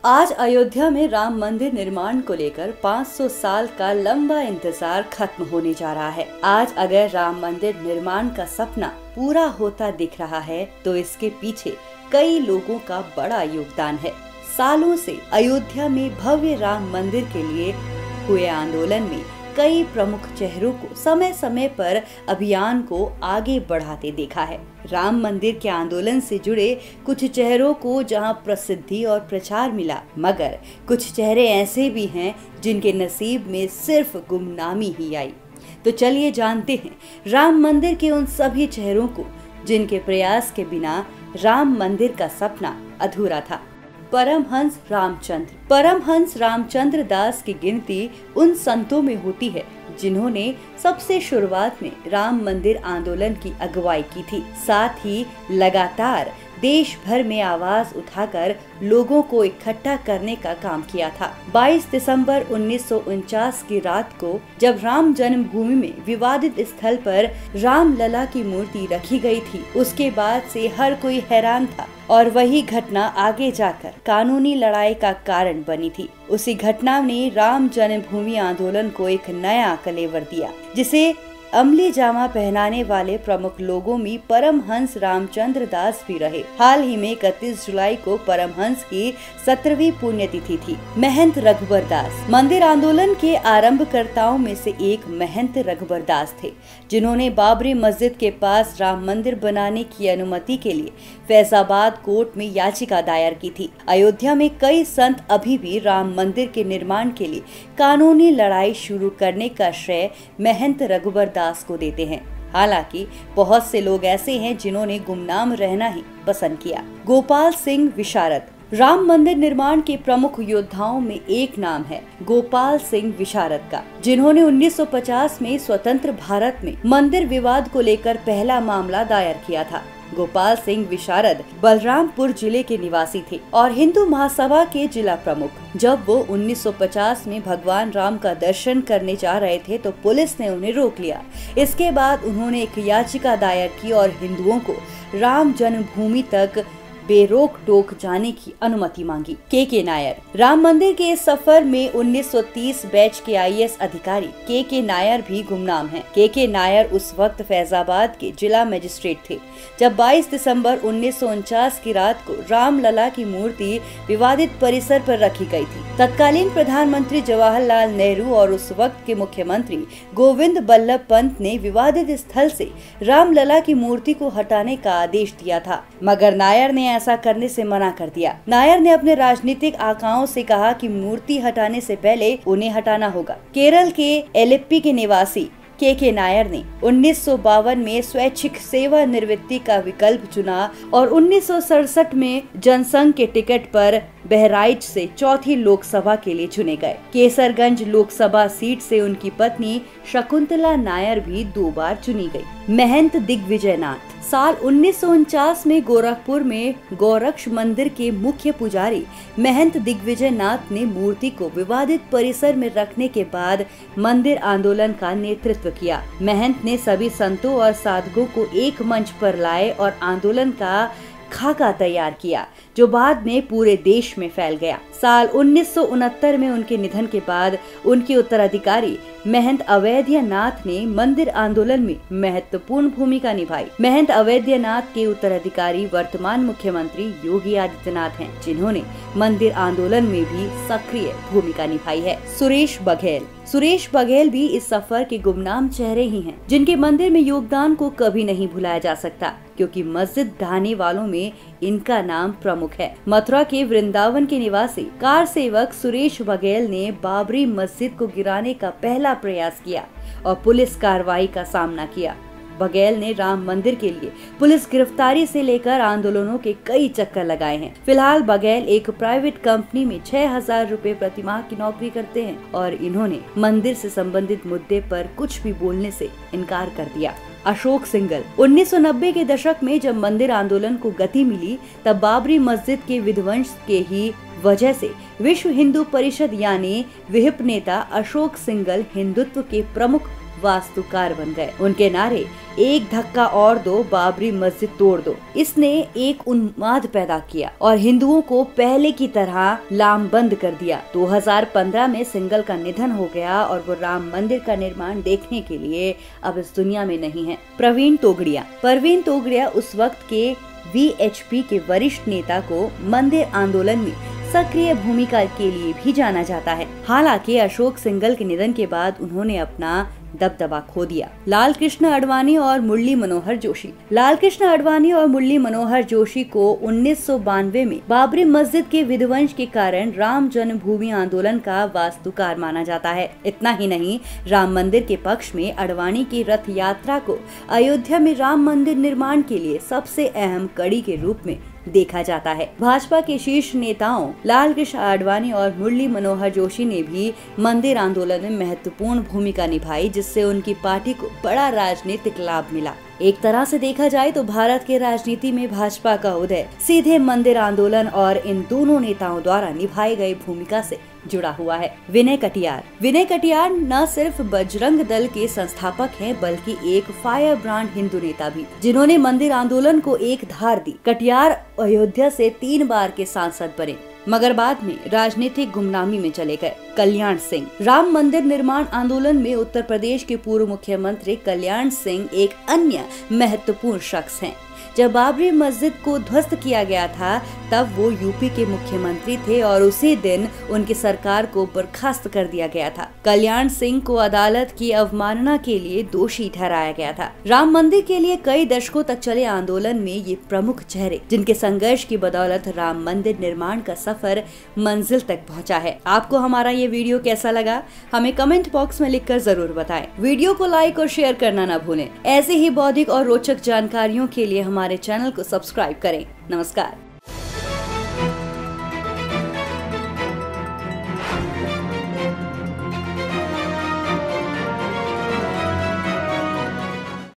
आज अयोध्या में राम मंदिर निर्माण को लेकर 500 साल का लंबा इंतजार खत्म होने जा रहा है। आज अगर राम मंदिर निर्माण का सपना पूरा होता दिख रहा है तो इसके पीछे कई लोगों का बड़ा योगदान है। सालों से अयोध्या में भव्य राम मंदिर के लिए हुए आंदोलन में कई प्रमुख चेहरों को समय समय पर अभियान को आगे बढ़ाते देखा है। राम मंदिर के आंदोलन से जुड़े कुछ चेहरों को जहां प्रसिद्धि और प्रचार मिला, मगर कुछ चेहरे ऐसे भी हैं जिनके नसीब में सिर्फ गुमनामी ही आई। तो चलिए जानते हैं राम मंदिर के उन सभी चेहरों को जिनके प्रयास के बिना राम मंदिर का सपना अधूरा था। परमहंस रामचंद्र दास की गिनती उन संतों में होती है जिन्होंने सबसे शुरुआत में राम मंदिर आंदोलन की अगुवाई की थी। साथ ही लगातार देश भर में आवाज उठाकर लोगों को इकट्ठा करने का काम किया था। 22 दिसंबर 1949 की रात को जब राम जन्मभूमि में विवादित स्थल पर राम लला की मूर्ति रखी गई थी, उसके बाद से हर कोई हैरान था और वही घटना आगे जाकर कानूनी लड़ाई का कारण बनी थी। उसी घटना ने राम जन्मभूमि आंदोलन को एक नया कलेवर दिया, जिसे अमली जामा पहनाने वाले प्रमुख लोगों में परमहंस रामचंद्र दास भी रहे। हाल ही में 31 जुलाई को परमहंस की 17वीं पुण्यतिथि थी। महंत रघुबर दास मंदिर आंदोलन के आरंभकर्ताओं में से एक महंत रघुबर दास थे, जिन्होंने बाबरी मस्जिद के पास राम मंदिर बनाने की अनुमति के लिए फैजाबाद कोर्ट में याचिका दायर की थी। अयोध्या में कई संत अभी भी राम मंदिर के निर्माण के लिए कानूनी लड़ाई शुरू करने का श्रेय महंत रघुबर दास को देते हैं। हालांकि बहुत से लोग ऐसे हैं जिन्होंने गुमनाम रहना ही पसंद किया। गोपाल सिंह विशारद राम मंदिर निर्माण के प्रमुख योद्धाओं में एक नाम है गोपाल सिंह विशारद का, जिन्होंने 1950 में स्वतंत्र भारत में मंदिर विवाद को लेकर पहला मामला दायर किया था। गोपाल सिंह विशारद बलरामपुर जिले के निवासी थे और हिंदू महासभा के जिला प्रमुख। जब वो 1950 में भगवान राम का दर्शन करने जा रहे थे तो पुलिस ने उन्हें रोक लिया। इसके बाद उन्होंने एक याचिका दायर की और हिंदुओं को राम जन्मभूमि तक बेरोक टोक जाने की अनुमति मांगी। के नायर राम मंदिर के इस सफर में 1930 बैच के आईएएस अधिकारी के नायर भी गुमनाम हैं। के नायर उस वक्त फैजाबाद के जिला मजिस्ट्रेट थे जब 22 दिसंबर 1949 की रात को राम लला की मूर्ति विवादित परिसर पर रखी गई थी। तत्कालीन प्रधानमंत्री जवाहरलाल नेहरू और उस वक्त के मुख्यमंत्री गोविंद बल्लभ पंत ने विवादित स्थल से राम लला की मूर्ति को हटाने का आदेश दिया था, मगर नायर ने ऐसा करने से मना कर दिया। नायर ने अपने राजनीतिक आकाओं से कहा कि मूर्ति हटाने से पहले उन्हें हटाना होगा। केरल के एलेप्पी के निवासी के नायर ने 1952 में स्वैच्छिक सेवा निवृत्ति का विकल्प चुना और 1967 में जनसंघ के टिकट पर बहराइच से चौथी लोकसभा के लिए चुने गए। केसरगंज लोकसभा सीट से उनकी पत्नी शकुंतला नायर भी 2 बार चुनी गई। महंत दिग्विजयनाथ साल 1949 में गोरखपुर में गोरक्ष मंदिर के मुख्य पुजारी महंत दिग्विजयनाथ ने मूर्ति को विवादित परिसर में रखने के बाद मंदिर आंदोलन का नेतृत्व किया। महंत ने सभी संतों और साधकों को एक मंच पर लाए और आंदोलन का खाका तैयार किया, जो बाद में पूरे देश में फैल गया। साल 1969 में उनके निधन के बाद उनके उत्तराधिकारी महंत अवैधनाथ ने मंदिर आंदोलन में महत्वपूर्ण भूमिका निभाई। महंत अवैधनाथ के उत्तराधिकारी वर्तमान मुख्यमंत्री योगी आदित्यनाथ हैं, जिन्होंने मंदिर आंदोलन में भी सक्रिय भूमिका निभाई है। सुरेश बघेल भी इस सफर के गुमनाम चेहरे ही हैं, जिनके मंदिर में योगदान को कभी नहीं भुलाया जा सकता, क्योंकि मस्जिद ढाने वालों में इनका नाम प्रमुख है। मथुरा के वृंदावन के निवासी कार सेवक सुरेश बघेल ने बाबरी मस्जिद को गिराने का पहला प्रयास किया और पुलिस कार्रवाई का सामना किया। बघेल ने राम मंदिर के लिए पुलिस गिरफ्तारी से लेकर आंदोलनों के कई चक्कर लगाए हैं। फिलहाल बघेल एक प्राइवेट कंपनी में 6,000 रुपए प्रति माह की नौकरी करते हैं और इन्होंने मंदिर से संबंधित मुद्दे पर कुछ भी बोलने से इनकार कर दिया। अशोक सिंघल 1990 के दशक में जब मंदिर आंदोलन को गति मिली, तब बाबरी मस्जिद के विध्वंस के ही वजह से विश्व हिंदू परिषद यानी विहिप नेता अशोक सिंघल हिंदुत्व के प्रमुख वास्तुकार बन गए। उनके नारे एक धक्का और दो, बाबरी मस्जिद तोड़ दो, इसने एक उन्माद पैदा किया और हिंदुओं को पहले की तरह लामबंद कर दिया। 2015 में सिंघल का निधन हो गया और वो राम मंदिर का निर्माण देखने के लिए अब इस दुनिया में नहीं है। परवीन तोगड़िया उस वक्त के VHP के वरिष्ठ नेता को मंदिर आंदोलन में सक्रिय भूमिका के लिए भी जाना जाता है। हालांकि अशोक सिंघल के निधन के बाद उन्होंने अपना दबदबा खो दिया। लाल कृष्ण आडवाणी और मुरली मनोहर जोशी को 1992 में बाबरी मस्जिद के विध्वंस के कारण राम जन्मभूमि आंदोलन का वास्तुकार माना जाता है। इतना ही नहीं, राम मंदिर के पक्ष में आडवाणी की रथ यात्रा को अयोध्या में राम मंदिर निर्माण के लिए सबसे अहम कड़ी के रूप में देखा जाता है। भाजपा के शीर्ष नेताओं लाल कृष्ण आडवाणी और मुरली मनोहर जोशी ने भी मंदिर आंदोलन में महत्वपूर्ण भूमिका निभाई, जिससे उनकी पार्टी को बड़ा राजनीतिक लाभ मिला। एक तरह से देखा जाए तो भारत के राजनीति में भाजपा का उदय सीधे मंदिर आंदोलन और इन दोनों नेताओं द्वारा निभाई गई भूमिका से जुड़ा हुआ है। विनय कटियार न सिर्फ बजरंग दल के संस्थापक हैं, बल्कि एक फायर ब्रांड हिंदू नेता भी, जिन्होंने मंदिर आंदोलन को एक धार दी। कटियार अयोध्या से 3 बार के सांसद बने, मगर बाद में राजनीतिक गुमनामी में चले गए। कल्याण सिंह, राम मंदिर निर्माण आंदोलन में उत्तर प्रदेश के पूर्व मुख्यमंत्री कल्याण सिंह एक अन्य महत्वपूर्ण शख्स हैं। जब बाबरी मस्जिद को ध्वस्त किया गया था, तब वो यूपी के मुख्यमंत्री थे और उसी दिन उनकी सरकार को बर्खास्त कर दिया गया था। कल्याण सिंह को अदालत की अवमानना के लिए दोषी ठहराया गया था। राम मंदिर के लिए कई दशकों तक चले आंदोलन में ये प्रमुख चेहरे, जिनके संघर्ष की बदौलत राम मंदिर निर्माण का सफर मंजिल तक पहुंचा है। आपको हमारा ये वीडियो कैसा लगा, हमें कमेंट बॉक्स में लिखकर जरूर बताएं। वीडियो को लाइक और शेयर करना न भूलें। ऐसे ही बौद्धिक और रोचक जानकारियों के लिए हमारे चैनल को सब्सक्राइब करें। नमस्कार।